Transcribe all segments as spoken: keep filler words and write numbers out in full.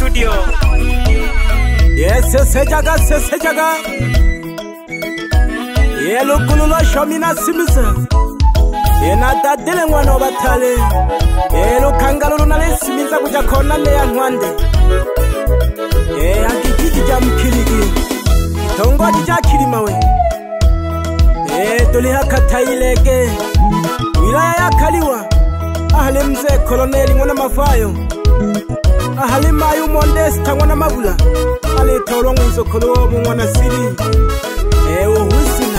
studio. Yes, sejaga, sejaga. Yelo kululo shomina simisa. Yena dadele mwana batale. Yelo kangalulu nale simisa kuja kona le ya nwande. Eh akikiki jamkiliki. Tongo dija kilimawe. Eh tuliha kataileke. Wilaya ya Kaliwa. Ahali mzee koloneli mwana mafayo. Ahali mayu mondesta mwana mabula. Ali toro mwizo kolo mwana siri. Ewo husina.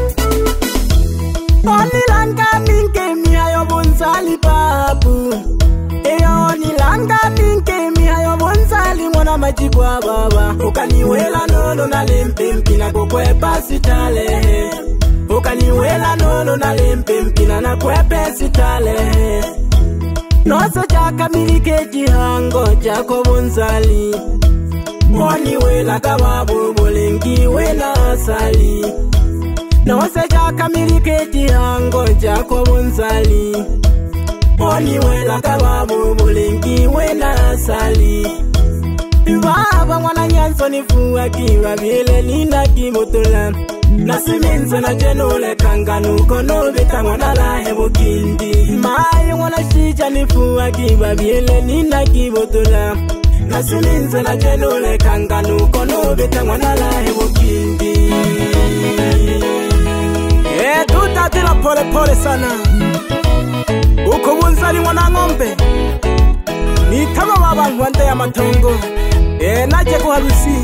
Oni langa minke mihayo bonzali babu. Eyo ni langa minke mihayo bonzali mwana majigwa baba. Ukaniwela nono na lempe mpina kukwepa sitale. Ukaniwela nono na lempe mpina na kwepe sitale. Noso chaka milike jihango chako bonzali. Waniwela kababu bolengi wela asali. Noso chaka milike jihango chako bonzali. Waniwela kababu bolengi wela asali. Baba mwana nyanso nifuwa kiwa vile nina kimotola. Nasiminzo na jenole kanganu kono bita mwana la hebo kindi. Mayo mwana shija nifuwa kiwa vile nina kimotola. Nasiminzo na jenole kanganu kono bita mwana la hebo kindi. Eh tutatila pole pole sana. Uko bunzali mwana ngombe. Nitama baba ngwande ya matongo. Eh naje kuharusi.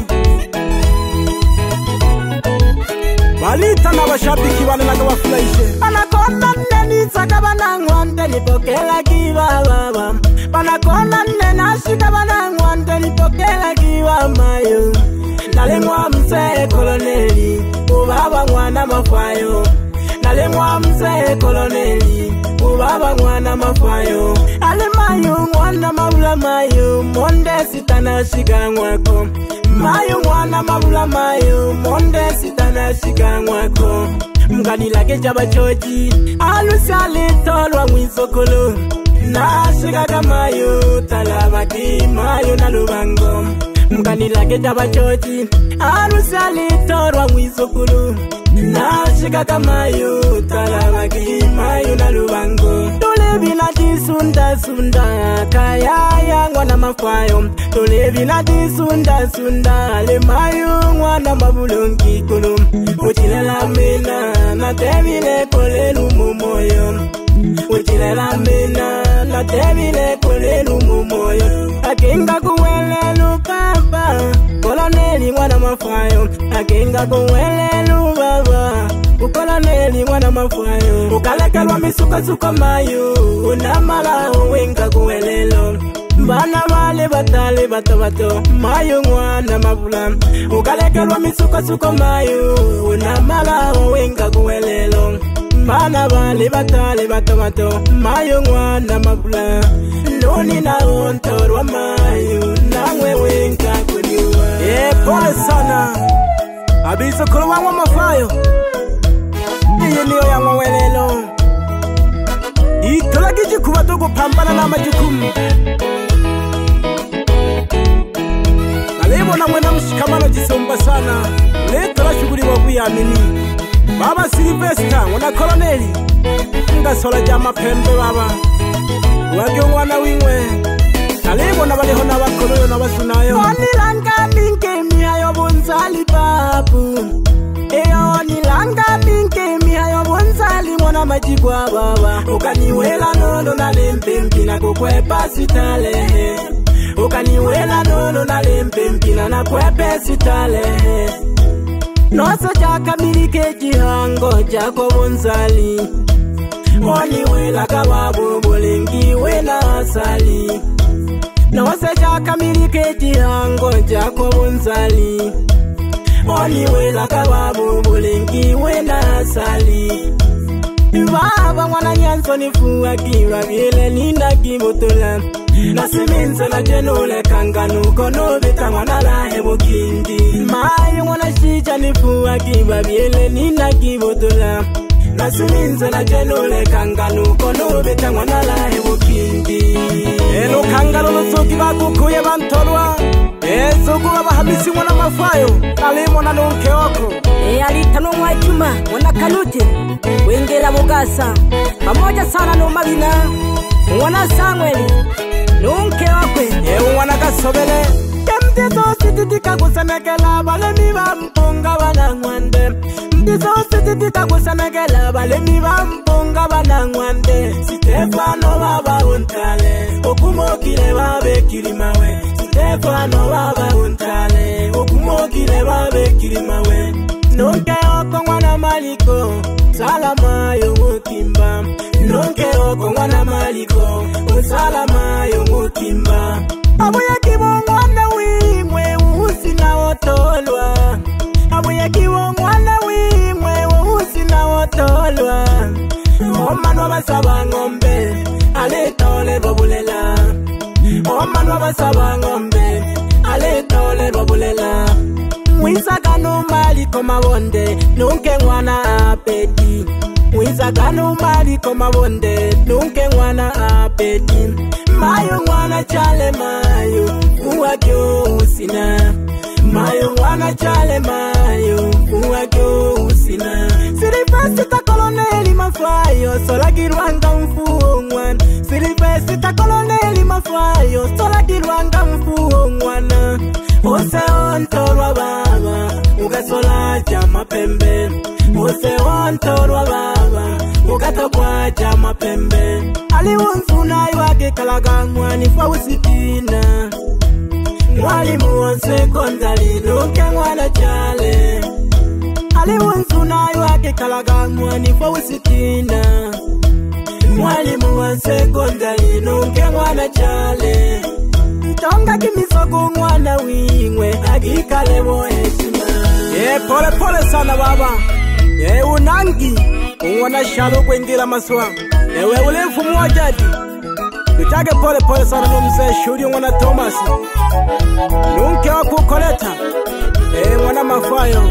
Balita na bashabiki bananaga bafurahishe. Banakona neni sakabana ngwande nipokela kiwa baba. Banakona nena shikabana ngwande nipokela kiwa mayo. Nalemwa mzee koloneli ubaba mwana mafayo. Nalemwa mzee koloneli ubaba mwana mafayo. Alemayo mwana mabula mayo monde sitana shikangwako. Mayo mwana mabula mayo monde sitana shikangwako. Mgani lake jaba choji alusale tolwa mwisokolo. Na shikaga mayo talabaki mayo na lubango. Mgani lake jaba choji alusale tolwa mwisokolo. Na shikaga mayo talabaki mayo na lubango. Tulebi na disunda sunda kaya ya ngwana mafayo. Tulebi na disunda sunda le mayo ngwana mabulongi kulu. Uchilela mena na tebile kolelu mumoyo. Uchilela mena na tebile kolelu mumoyo. Akinga kuwelelu baba koloneli mwana mafayo. Akinga kuwelelu baba ukoloneli mwana mafayo. Ukalekelwa misuka suka mayo unamala uwenga kuwelelo. Bana wale batale bato bato mayo mwana mabula. Ukalekelwa misuka suka mayo unamala uwenga kuwelelo. Bana wale batale bato bato mayo mwana mabula. Noni na ontorwa mayo nawe wenga kuniwa. Eh pole sana abiso kolo wangu mafayo. Iye niyo ya mwelelo. Itola kiji kuwa togo pambana na majukumu. Nalebo na mwena mshikamano jisomba sana. Leto la shuguri wabu ya mini. Baba Silvesta wana koloneli. Nga sola jama pembe baba. Wagyo mwana wingwe. Nalebo na waleho na wakoloyo na wasunayo. Wanilanga minke mihayo bonzali babu. Eyo nilanga minke mihayo bonzali mwana majigwa baba. Ukaniwela nono na lempe mpina kukwepa sitale. Ukaniwela nono na lempe mpina na kwepe sitale. Noso chaka milike jihango chako bonzali. Waniwela kababu bolengi wela asali. Noso chaka milike jihango chako bonzali. Waniwela kababu bolengi wela asali. Baba mwana nyanso nifuwa kiwa vile nina kimotola. Nasiminzo na jenole kanganu kono bita mwana la hebo kindi. Mayo mwana shija nifuwa kiwa vile nina kimotola. Nasiminzo na jenole kanganu kono bita mwana la hebo kindi. Elo kanganu lusoki bakukuye bantolwa. Kisugu abahamisi mwana mafayo Kalimo na nunke wako E alitano mwajuma mwana kanute Wengela Bugasa pamoja sana no magina Mwana Samueli nunke wakwe E mwana Gasobele Mtizo sititika kusanagela Balemi ba mpunga wana ngwande Mtizo sititika kusanagela Balemi ba mpunga wana ngwande Stefano baba untale Okumokile babe kilimawe Stefano baba untale Okumokile babe kilimawe Nonke oko mwana maliko Salama yo mutimba Nonke oko mwana maliko Salama yo mutimba Abuya kibongwana wimwe Uhusina wotolwa Abuya kibongwana wimwe Uhusina wotolwa Omanwa basaba ngombe Aletole babulela Omanwa basaba ngombe Aletole babulela Mwisa kanu mali koma bonde Nunke mwana apeti Mwisa kanu mali koma bonde Nunke mwana apeti Mayo mwana chale mayo Uwakyo usina Mayo mwana chale mayo Uwakyo usina Silipesi ta koloneli mafayo Sola kirwanga mfuo mwana Silipesi ta koloneli mafayo Sola kirwanga mfuo mwana Ose ontorwa baba Ugasola chama pembe Ose ontorwa baba Ugatokwa chama pembe Aliwonzuna iwake kalaga mwani fausitina Mwalimu wonse kondali nuke mwana chale Aliwonzuna iwake kalaga mwani fausitina Mwalimu wonse kondali nuke mwana chale Tonga kimisogo mwana wingwe Agikale mo heshima Ye pole pole sana baba Ye unangi Uwana shalo kwengila maswa Ewe ulefu mwajadi Tutage pole pole sana mzee Shuri mwana Thomas Nunke wako koleta E mwana mafayo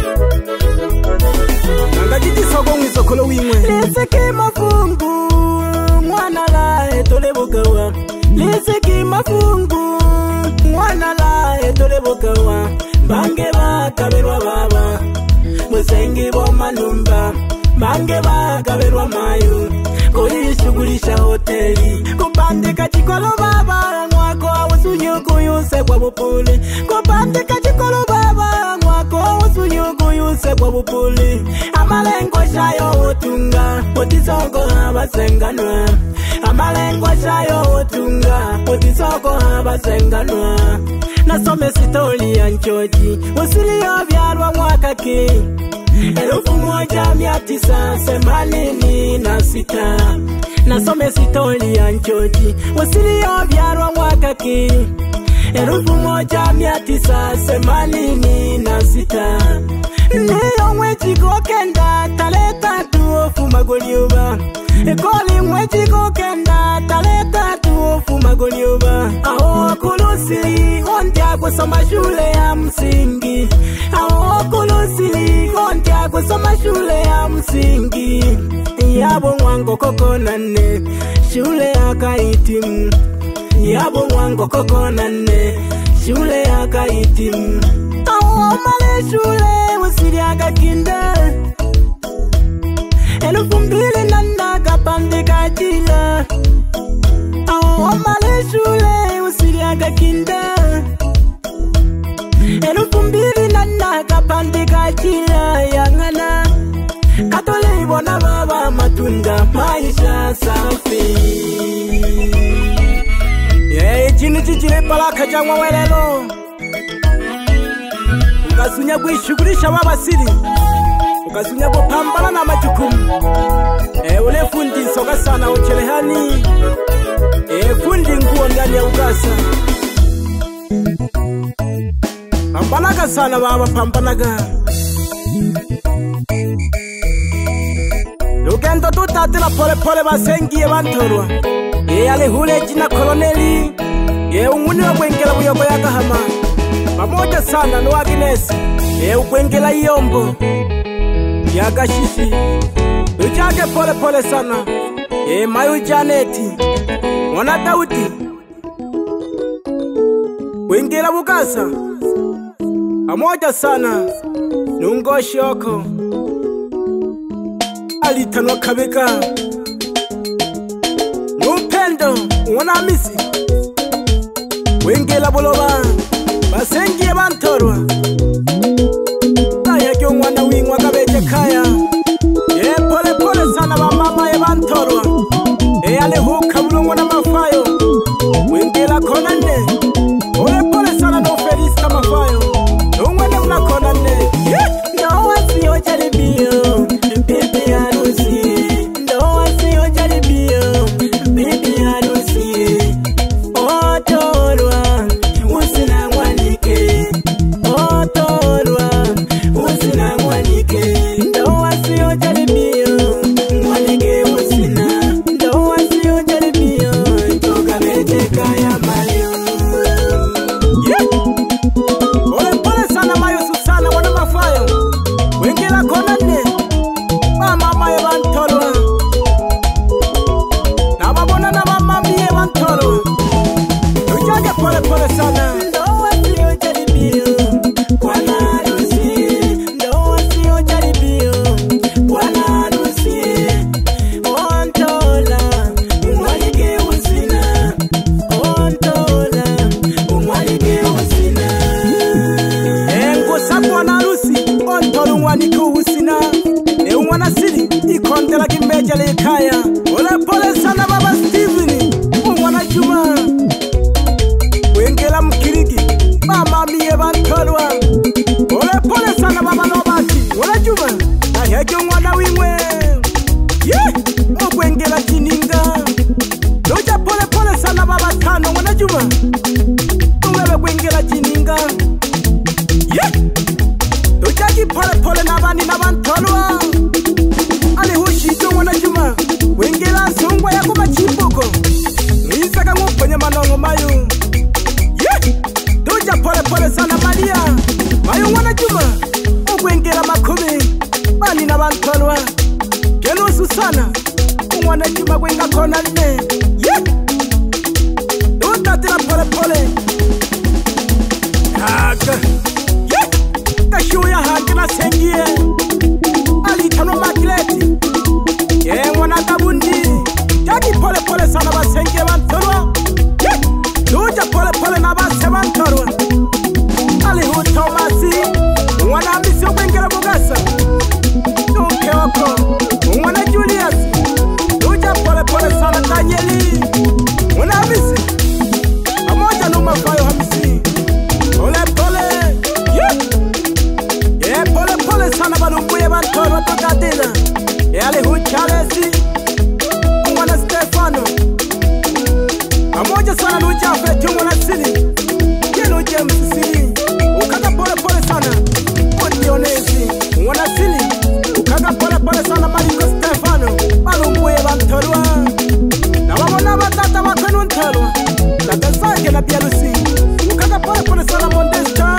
Nanga jiti sogo mwisokolo wimwe Lisiki mafungu Mwana lae tole bukawa Lisiki mafungu Mwana lae tole bukawa Bange bakaberwa baba Musengi boma numba Bange bakaberwa mayo Kulishugulisha hoteli Kupandika chikolo baba Mwako awusunyuku yuse kwa bupuli Kupandika chikolo baba Mwako awusunyuku yuse kwa bupuli Amalengo shayo utunga Potisoko habasenganwa Amalengo shayo utunga Potisoko habasenganwa Nasome sitoli ya nchoji Usilio vyarwa mwaka ki Elufu moja mia tisa semanini na sita Nasome sitoli ya nchoji Usilio vyarwa mwaka ki Elufu moja mia tisa semanini na sita Niyo mwechiko kenda taleta tuofu magolioba Ekoli mwechiko kenda taleta tuofu magolioba Aho kulusili ontia kusoma shule ya msingi Aho kulusili ontia kusoma shule ya msingi Yabo mwango koko nane shule ya kaitimu Yabo mwango koko nane shule ya kaitimu Aho male shule usiriaga kinda Elufu mbili nanda kapandika jila Aho male shule usiriaga kinda Elufu mbili nanda kapandika jila Yangana Katole ibona baba matunda maisha safi Ye chini chichile palaka jangwa welelo Ukasunya kuishugulisha baba siri Ukasunya kupambana na majukumu E ule fundi soga sana uchelehani E fundi nguo ndani ya Ugasa Pambanaga sana baba pambanaga Lugendo tutatila pole pole basengiye bantorwa E ale hule jina koloneli E umuni wa kwengela buyogo ya Gahama Pamoja sana no Agnes E ukwengela Iyombo Ya Gashishi Ujage pole pole sana E Mayu Janeti Mwana Daudi Kwengela Bugasa pamoja sana nungoshoko alitanwa Kabega Nupendo Mwanamisi Wengela Boloba Basengie Bantorwa Kaya mwana wingwa Kabeje Kaya Ye pole pole sana ba mama ye Bantorwa E ale huka bulungu na mafayo Wengela Konane Pole pole sana no Felista mafayo Nungwene mna Konane No wasi o jaribio Baby harusi No wasi o jaribio Baby harusi Otorwa Usina mwanike Otorwa Usina mwanike No wasi o jaribio Mwanike usina No wasi o jaribio Toka beje kaya mayo Yeah Pole pole sana mayo susana wana mafayo Wengela Konane Mama maye Bantorwa Na babona na mama miye Bantorwa Tujaje pole pole sana Ndo wasio jaribio Bwana harusi Ndo wasio jaribio Bwana harusi Ontola Umwalike usina Ontola Umwalike usina Engo sa bwana harusi Ontola umwalike usina E umwana siri Ikondela kimeja lekaya Pole pole sana baba Steven Umwana Juma Wengela Mkirigi Mama miye Bantorwa Pole pole sana baba Nobati Wala Juma Ahege umwana wimwe Yeah Wengela Jininga Doja pole pole sana baba Tano Wala Juma Uwewe Wengela Jininga Yeah Doja pole pole na bani na Bantorwa Ali hushijo Wala Juma Wengela Sungwa ya kuma Chimboko Nisaka ngupenye manongo mayu Yeah Doja pole pole sana Maria Mayu Wala Juma Wengela Makumi Bani na Bantorwa Kenu Susana Wala Juma Wenga Konane Yeah Doja pole pole Haga Yeah Kashuya haki na sengie Ali tano makleti Yeah mwana kabundi Jagi pole pole sana basengie Bantorwa Yeah Doja pole pole na base Bantorwa Ali hu Tomasi Mwana misi Wengela Bugasa Nuke wako Mwana Julius Doja pole pole sana Danieli Mwana misi Pamoja numa fayo hamisi Pole pole Yeah Yeah pole pole sana balumbuye Bantorwa Tokadina Yeah ali hu Charles Mwana Stefano Pamoja sana nuja Fetu Mwana Sili Yenu James Sili Ukaga pole pole sana Odionezi Mwana Sili Ukaga pole pole sana Mariko Stefano Balumbuye Bantorwa Na wamona batata wakwenu Ntorwa Tata Sage na Bialusi Ukaga pole pole sana Mondesta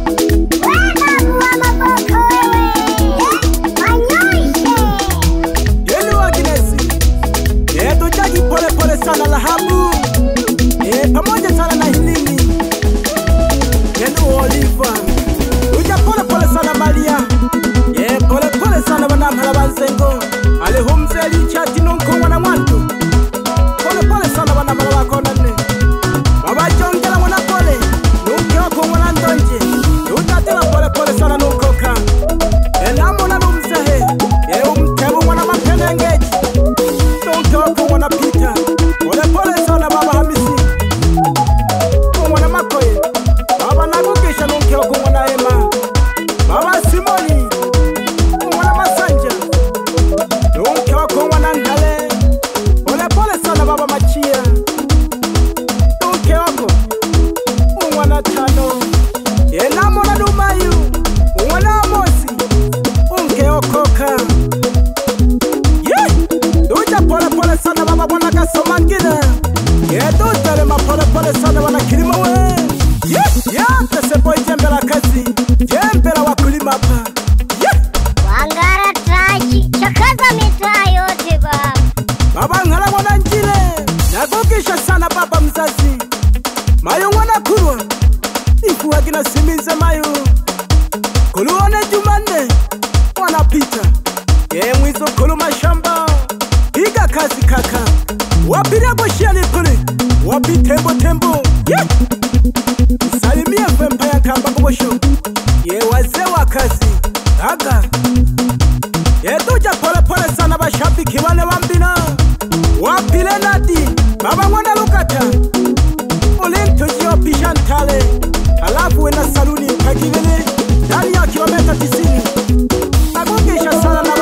Yenu Aginesi Yeto jagi pole pole sana Lahabu E pamoja sana na Hilini Yenu Oliva Uja pole pole sana Maria Ye pole pole sana Wanamhala Banzengo Ale humzeli chati nunko wana mwantu Pole pole sana Wanamhala Wakonane Baba Jongela wana pole Nunke wako wana ndonje Utatela pole pole sana nunkoka E namona numzehe Ye umtebu wana mapenengeji Nunke wako wana pita Pole pole sana Baba Hamisi Mwana Makoye Baba Nagukisha nunke wako wana Ema Baba Simoni Mwana Masanja Nunke wako wana Ndale Pole pole sana Baba Machia Nunke wako Mwana Tano Yena mwana Dumayu Mwana Amosi Unke okoka Yeah Doja pole pole sana Baba Mwana Kasomangina Yeah doja lema pole pole sana Wana Kilima we Yeah Yeah Tese boy jembela kazi Jembela wakulima hapa Yeah Wangara traji Chakaza mitaa yote baba Baba ngala wana njile Nagukisha sana baba mzazi Mayo wana kurwa Ifu wagina siminza mayo Kuluone Jumanne wanapita ye mwizo kulu mashamba piga kazi kaka wapira boshia lipuli wapi tembo tembo yeah. Salimia fempa ya kamba bosho ye wazee wa kazi aga ye tuja pole pole sana bashabiki wale wambina wapile nadi baba mwana lukata ulinto jio pishantale alafu wena saluni mpakivele ndani ya kilometa tisini nagungisha sana na